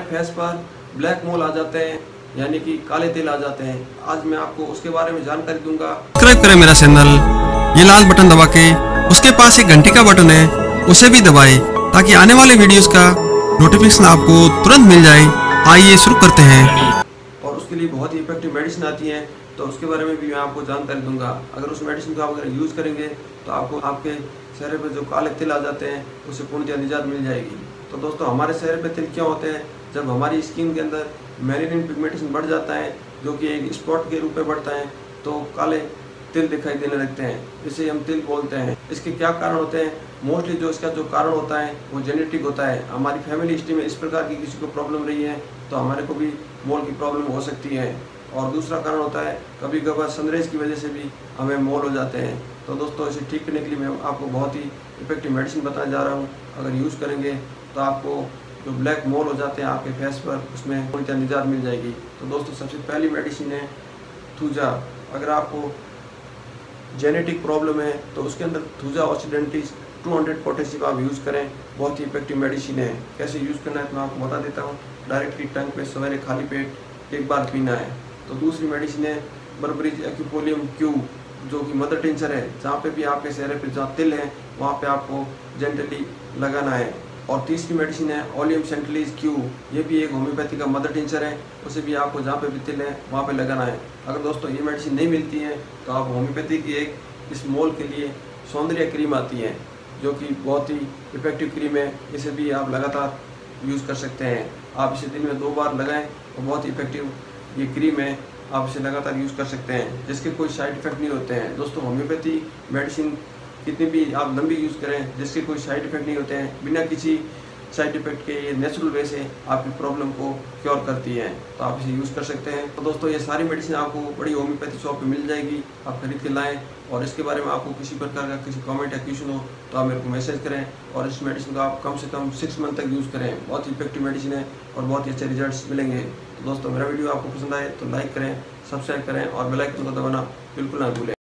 Face पर black मोल आ जाते हैं, यानी कि काले तिल आ जाते हैं। आज मैं आपको उसके बारे में जानकारी दूंगा। सब्सक्राइब करें मेरा चैनल, ये लाल बटन दबा के उसके पास एक घंटी का बटन है, उसे भी दबाएं ताकि आने वाले वीडियोस का नोटिफिकेशन आपको तुरंत मिल जाए। आइए शुरू करते हैं। और उसके लिए बहुत ही इफेक्टिव मेडिसिन आती हैं, तो उसके बारे में भी मैं आपको जानकारी दूंगा। अगर उस मेडिसिन को आप अगर यूज़ करेंगे तो आपको आपके चेहरे पे जो काले तिल आ जाते हैं उससे पूर्णतः निजात मिल जाएगी। तो दोस्तों, हमारे चेहरे पे तिल क्यों होते हैं? जब हमारी स्किन के अंदर मेलानिन पिगमेंटेशन बढ़ जाता है, जो कि एक स्पॉट के रूप में बढ़ता है, तो काले तिल दिखाई देने लगते हैं, इसे हम तिल बोलते हैं। इसके क्या कारण होते हैं? मोस्टली जो इसका जो कारण होता है वो जेनेटिक होता है। हमारी फैमिली हिस्ट्री में इस प्रकार की किसी को प्रॉब्लम रही है तो हमारे को भी मोल की प्रॉब्लम हो सकती है। और दूसरा कारण होता है कभी कभार सनराइज की वजह से भी हमें मोल हो जाते हैं। तो दोस्तों, इसे ठीक करने के लिए मैं आपको बहुत ही इफेक्टिव मेडिसिन बताने जा रहा हूँ। अगर यूज़ करेंगे तो आपको जो ब्लैक मोल हो जाते हैं आपके फेस पर, उसमें पूरी तरह निजात मिल जाएगी। तो दोस्तों, सबसे पहली मेडिसिन है थूजा। अगर आपको जेनेटिक प्रॉब्लम है तो उसके अंदर थूजा ऑक्सीडेंटिस 200 पोटेशियम आप यूज़ करें, बहुत ही इफेक्टिव मेडिसिन है। कैसे यूज़ करना है तो मैं आपको बता देता हूँ। डायरेक्टली टंग पे सवेरे खाली पेट एक बार पीना है। तो दूसरी मेडिसिन है बर्बरीज एक्यूपोलियम क्यू, जो कि मदर टिंचर है। जहाँ पे भी आपके चेहरे पे जहाँ तिल है वहाँ पे आपको जेंटली लगाना है। और तीसरी मेडिसिन है ओलियम सेंट्रलीज क्यू, ये भी एक होम्योपैथी का मदर टिंचर है, उसे भी आपको जहाँ पे भी तिल है वहाँ पे लगाना है। अगर दोस्तों ये मेडिसिन नहीं मिलती है तो आप होम्योपैथी की एक इस मोल के लिए सौंदर्य क्रीम आती है, जो कि बहुत ही इफेक्टिव क्रीम है। इसे भी आप लगातार यूज़ कर सकते हैं। आप इसे दिन में 2 बार लगाएं और बहुत ही इफेक्टिव ये क्रीम है, आप इसे लगातार यूज़ कर सकते हैं, जिसके कोई साइड इफ़ेक्ट नहीं होते हैं। दोस्तों, होम्योपैथी मेडिसिन कितनी भी आप लंबी यूज़ करें, जिसके कोई साइड इफ़ेक्ट नहीं होते हैं, बिना किसी साइड इफ़ेक्ट के ये नेचुरल वे से आपकी प्रॉब्लम को क्योर करती है, तो आप इसे यूज़ कर सकते हैं। तो दोस्तों, ये सारी मेडिसिन आपको बड़ी होम्योपैथी शॉप पे मिल जाएगी, आप खरीद के लाएं। और इसके बारे में आपको किसी प्रकार का किसी कमेंट या क्वेश्चन हो तो आप मेरे को मैसेज करें। और इस मेडिसिन को आप कम से कम 6 मंथ तक यूज़ करें। बहुत ही इफेक्टिव मेडिसिन है और बहुत ही अच्छे रिजल्ट्स मिलेंगे। तो दोस्तों, मेरा वीडियो आपको पसंद आए तो लाइक करें, सब्सक्राइब करें और बेल आइकन को दबाना बिल्कुल ना भूलें।